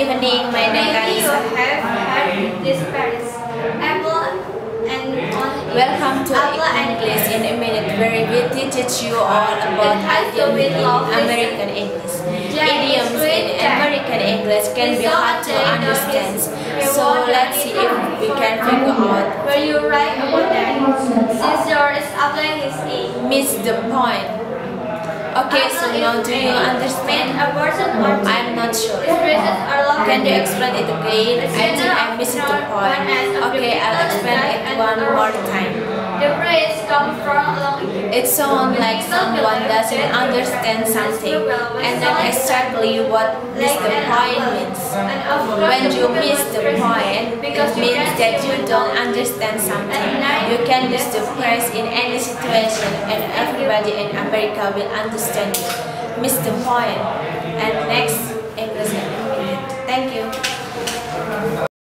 evening, my name Maybe is. you have heard this Paris. Apple and on Welcome to Apple and English in a Minute, where we teach you all about idioms in American English. Idioms in American English can be hard to understand, so let's see if we can figure out. Were you right about that? Caesar is applying his A. Miss the point. Okay, so now do you understand? A person or two. I'm not sure. Expressions are long. Can you explain it again? I think I missed the point. Okay, I'll explain it one more time. The phrase comes from long. It sounds like someone doesn't understand something, and that's exactly what miss the point means. When you miss the point, it means that you don't understand something. You can use the phrase in any situation, and everybody in America will understand it. Miss the point. And next, English in a minute. Thank you.